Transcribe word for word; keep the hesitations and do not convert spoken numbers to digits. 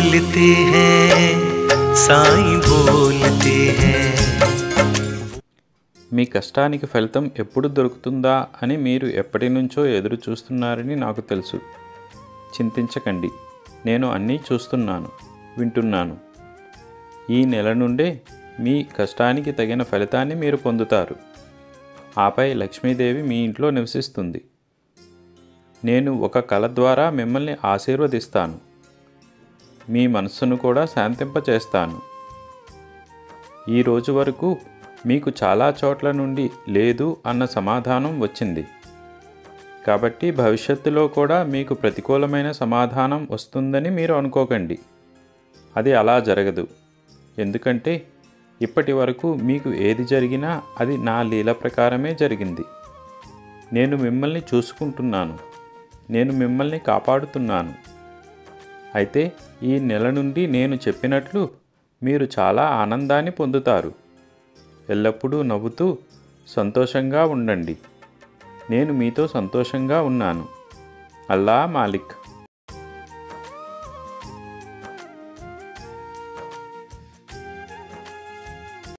बोलते हैं साईं बोलते हैं। మీ కష్టానికి ఫలితం ఎప్పుడు దొరుకుతుందా అని మీరు ఎప్పటి నుంచో ఎదురు చూస్తున్నారని నాకు తెలుసు. చింతించకండి, నేను అన్నీ చూస్తున్నాను, వింటున్నాను. ఈ నెల నుండే మీ కష్టానికి తగిన ఫలితాన్ని మీరు పొందుతారు. ఆపై లక్ష్మీదేవి మీ ఇంట్లో నివసిస్తుంది. నేను ఒక కళ ద్వారా మిమ్మల్ని ఆశీర్వదిస్తాను. మీ మనస్సును కూడా శాంతింపచేస్తాను. ఈ రోజు వరకు మీకు చాలా చోట్ల నుండి లేదు అన్న సమాధానం వచ్చింది. కాబట్టి భవిష్యత్తులో కూడా మీకు ప్రతికూలమైన సమాధానం వస్తుందని మీరు అనుకోకండి. అది అలా జరగదు. ఎందుకంటే ఇప్పటి వరకు మీకు ఏది జరిగినా అది నా లీల ప్రకారమే జరిగింది. నేను మిమ్మల్ని చూసుకుంటున్నాను. నేను మిమ్మల్ని కాపాడుతున్నాను. అయితే ఈ నెల నుండి నేను చెప్పినట్లు మీరు చాలా ఆనందాన్ని పొందుతారు. ఎల్లప్పుడూ నవ్వుతూ సంతోషంగా ఉండండి. నేను మీతో సంతోషంగా ఉన్నాను. అల్లా మాలిక్.